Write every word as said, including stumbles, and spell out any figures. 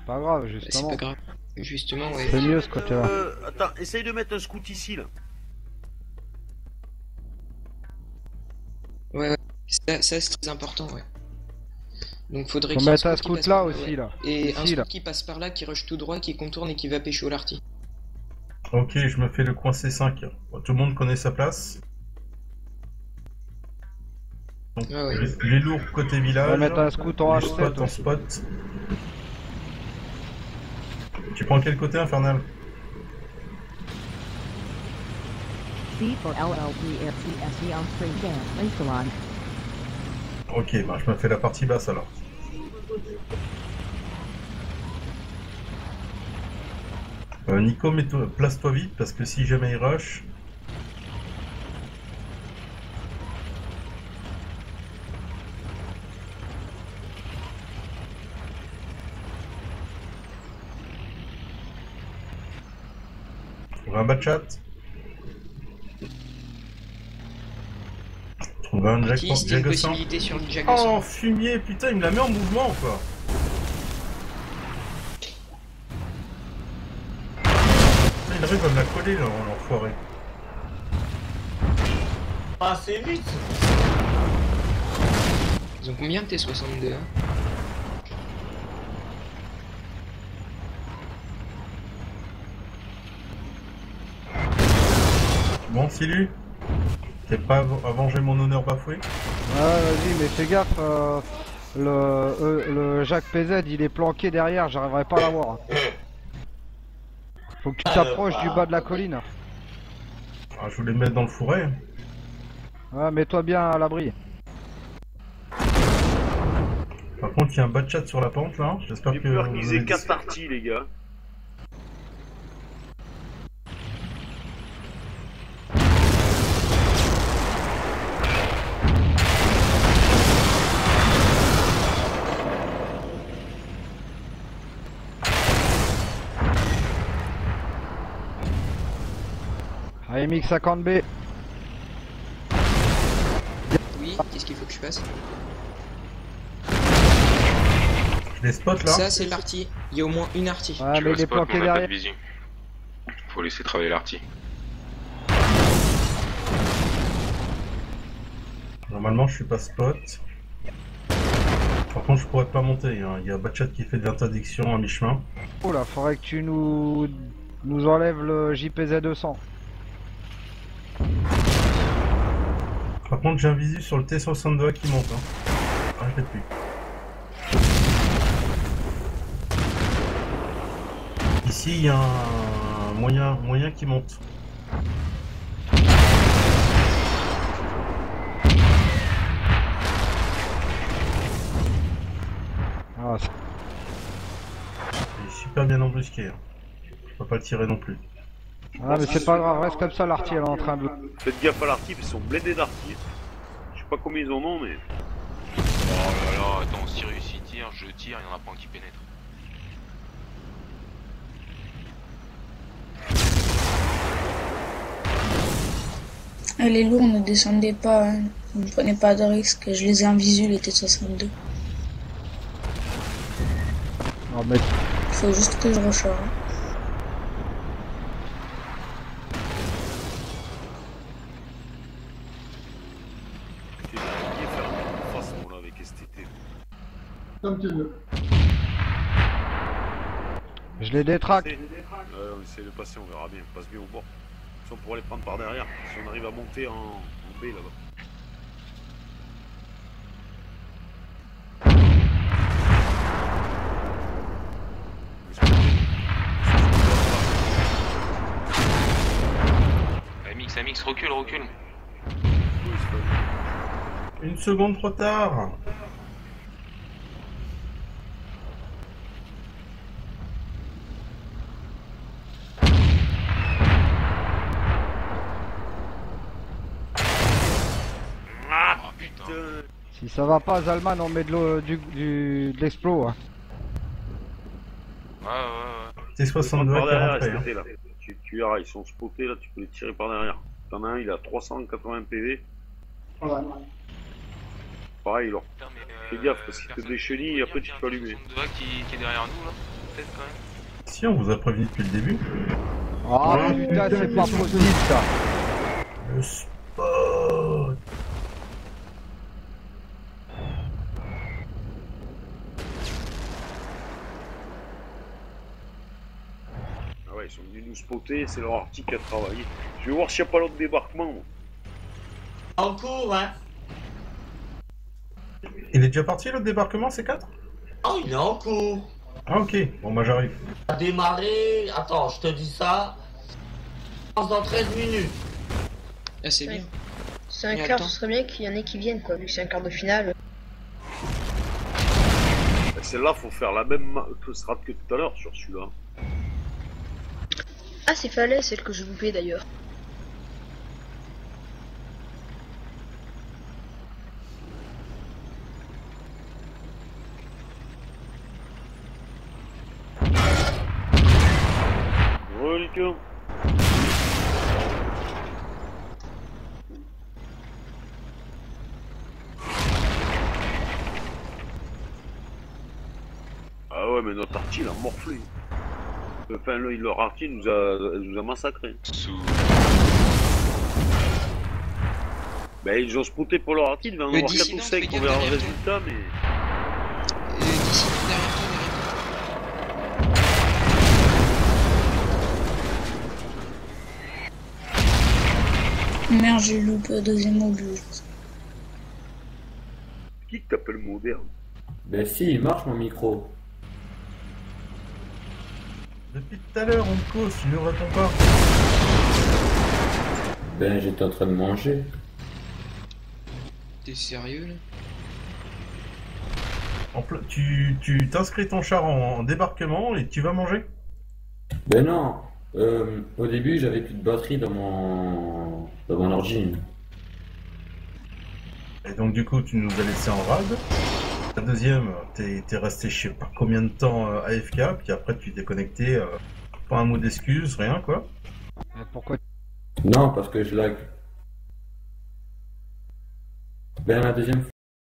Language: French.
pas grave, C'est justement. pas grave. Justement, ouais. C'est mieux ce côté-là. Euh, attends, essaye de mettre un scout ici là. Ouais, ouais. Ça, ça c'est très important, ouais. Donc faudrait Faut qu'il y ait mettre un qui scout passe là par aussi, ouais. là. Et Ici, un scout là. qui passe par là, qui rush tout droit, qui contourne et qui va pécho l'arty. Ok, je me fais le coin C cinq. Bon, tout le monde connaît sa place. Donc, Ah ouais. les, les lourds côté On village. va mettre un scout en les H spots sept en aussi. spot. Tu prends quel côté, Infernal? C for L L three F C S E on Spring Dance Restaurant. Ok, bah je me fais la partie basse alors. Euh, Nico, mets-toi- place-toi vite parce que si jamais il rush. Trouver un bas de chat. Trouver un Jack Artiste, il y a une Jaguar cent. possibilité sur le Jaguar cent. Oh, fumier, putain, il me la met en mouvement quoi. Il arrive à me la coller là, l'enfoiré. Ah, c'est vite. Ils ont combien de T soixante-deux hein? Bon, Silu, t'es pas à venger mon honneur bafoué? Ouais, vas-y, mais fais gaffe. euh, le, euh, le Jacques P Z, il est planqué derrière, j'arriverai pas à l'avoir. Faut que tu t'approches du bas de la colline. Ah, je voulais me mettre dans le fourré. Ouais, mets-toi bien à l'abri. Par contre, il y a un bas de chat sur la pente là. J'espère J'ai que. peur vous qu'ils avez aient dit- quatre parties, les gars. A M X cinquante B. Oui, qu'est-ce qu'il faut que je fasse? Les spots là. Ça, c'est l'arty. Il y a au moins une arty. Ouais, Tu mais vois il est spot, mais planqué on a pas de derrière. visu. Faut laisser travailler l'arty. Normalement, je suis pas spot. Par contre, je pourrais pas monter. Hein. Il y a Batchat qui fait de l'interdiction à mi-chemin. Oh là, faudrait que tu nous nous enlèves le J P Z deux cents. Par contre, j'ai un visu sur le T soixante-deux qui monte. Hein. Ah, je l'ai plus. Ici, il y a un moyen, moyen qui monte. Ah, c'est- Il est super bien embusqué. Hein. Je peux pas le tirer non plus. ah, mais c'est pas grave, reste comme ça, l'arty elle est en train de... Faites gaffe à l'arty, ils sont blindés d'arty. Je sais pas combien ils en ont, mais. Oh là là, attends, Sirius il tire, je tire, il y en a pas un qui pénètre. Ah, les lourds ne descendaient pas, hein. Ne prenez pas de risques, je les ai en visu les T soixante-deux. Oh, mais... Il faut juste que je recharge. Putain, j'ai oublié de faire un face, moi, là, avec S T T. Comme tu veux. Je les détraque. Ouais, on essaie de passer, on verra bien. On passe bien au bord. Si on pourra les prendre par derrière. Si on arrive à monter en, en B là-bas. M X, M X, recule, recule. Une seconde trop tard. Ah Oh putain. putain. Si ça va pas, Zalman, on met de l'eau du, du, de l'explo. Hein. Ouais, ouais, ouais. T soixante-deux Par qui est derrière, rentré. S T Hein. T, là. Tu, tu verras, ils sont spotés là, tu peux les tirer par derrière. T'en as un, il a trois cent quatre-vingts P V. Voilà. Pareil, alors. Putain, mais, euh, Fais gaffe, parce qu'il te personne déchenille et peut après dire tu peux qu'il y a un allumer. T soixante-deux qui, qui est derrière nous là. peut-être quand même. Si, on vous a prévenu depuis le début. Ah Ouais, putain, c'est pas possible ça. Le spot. Ah ouais, ils sont venus nous spotter, c'est leur article à travailler. Je vais voir s'il n'y a pas l'autre débarquement. Moi. En cours, hein. Il est déjà parti le débarquement, C quatre? Oh, il est en cours. Ah ok, bon bah j'arrive. A démarré. Attends, je te dis ça. Dans treize minutes. Ah, c'est Ouais. bien. C'est un Mais quart, attends. ce serait bien qu'il y en ait qui viennent, quoi, vu que c'est un quart de finale. Ben, celle-là, faut faire la même ma- que strat que tout à l'heure sur celui-là. Ah, c'est Falais, celle que je loupais d'ailleurs. Reliqueur. Ah ouais, mais notre arty, il a morflé. Enfin, le, leur arty nous a, nous a massacré. Sous. Ben, ils ont spoté pour leur arty, il devait en Le avoir quatre ou dissident, cinq fais pour gaffe voir le derrière résultat, mais... Euh, d'ici, derrière toi, derrière toi. Merde, j'ai loupé le deuxième obus. Qui que t'appelles moderne? Ben si, il marche mon micro. Depuis tout à l'heure, on te cause, tu ne réponds pas. Ben j'étais en train de manger. T'es sérieux là? En pla- tu tu t'inscris ton char en, en débarquement et tu vas manger? Ben non, euh, au début j'avais plus de batterie dans mon dans mon ordi. Et donc du coup, tu nous as laissé en rade. La deuxième, t'es t'es resté je sais pas combien de temps euh, A F K, puis après tu t'es connecté, euh, pas un mot d'excuse, rien quoi. Mais pourquoi Non, parce que je lag. Ben la deuxième